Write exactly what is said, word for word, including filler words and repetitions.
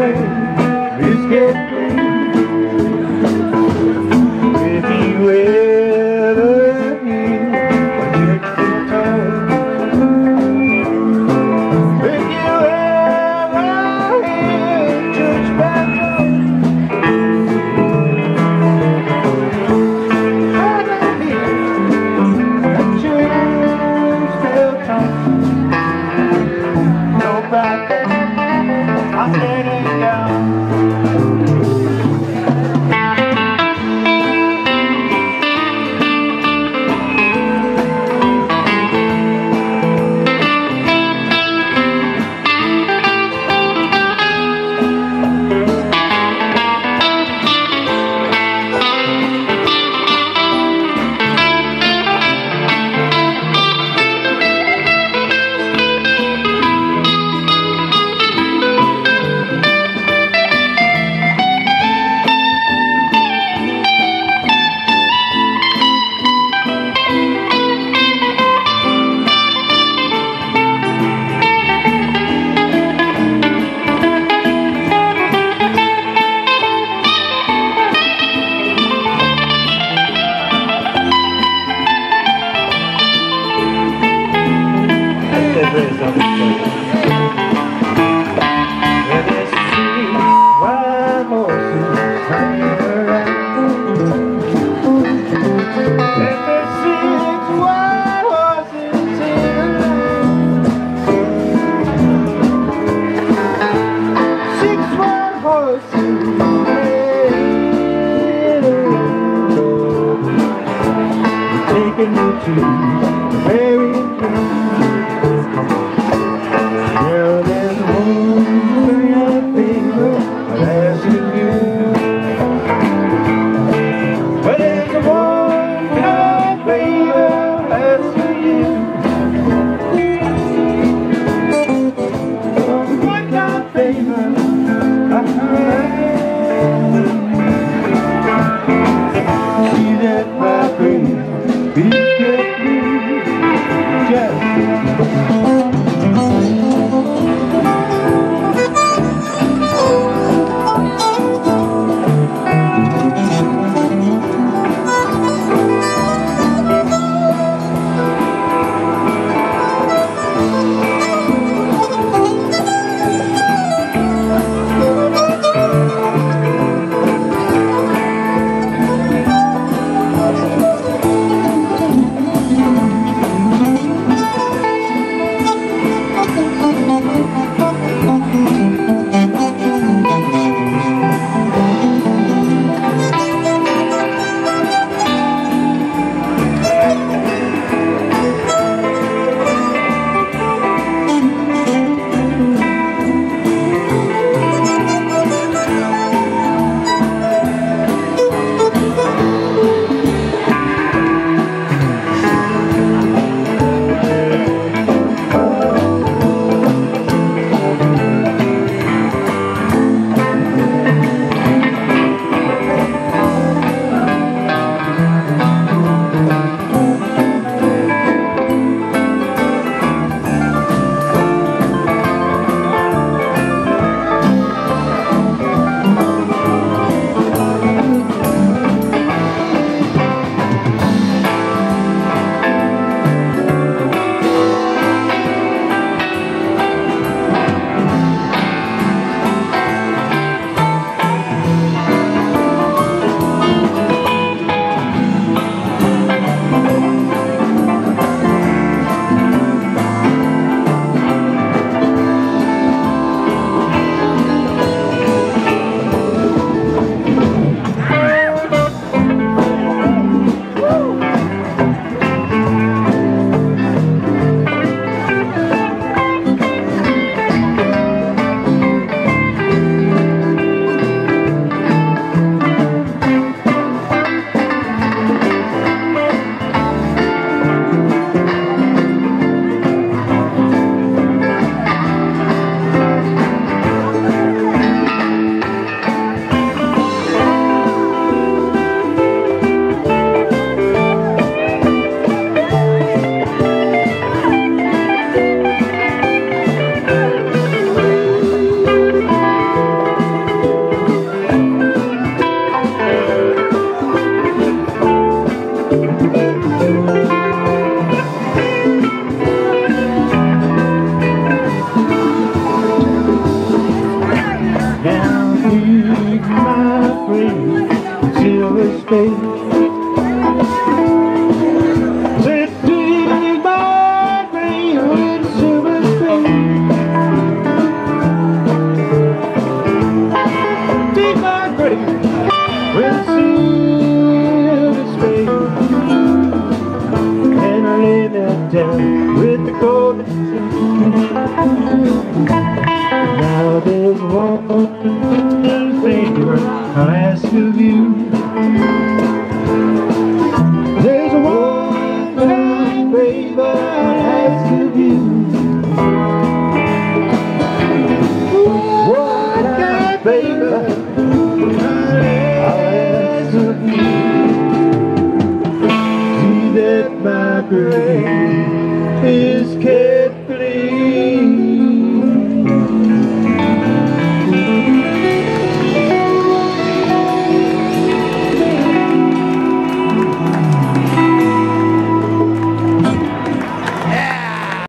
away, biscuit free. If you ever hear a gypsy tone, if you ever hear a church bell tone, I can hear a church bell tone. No back, I'm standing down. Ted Reyes on this place. Where there's three wild horses hanging around, and there's six wild horses in a line. Six wild horses taking me to the very end. Well, there's one young baby asking you. Well, there's one young baby asking you. One young baby asking you. See that my baby, he get me. spade. Said, dig my grave with a silver spade. Dig my grave with a silver spade. And I lay that down with the golden chain.